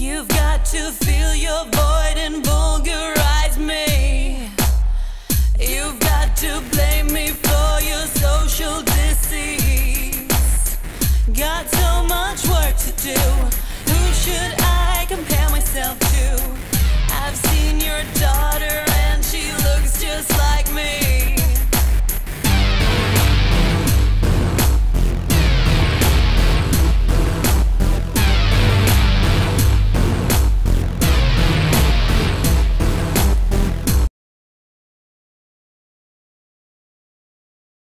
You've got to fill your void and vulgarize me. You've got to blame me for your social disease. Got so much work to do. Who should I compare myself to? I've seen your daughter